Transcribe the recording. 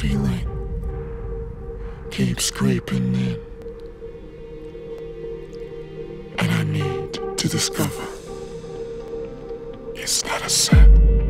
feeling keeps creeping in, and I need to discover it's not a set.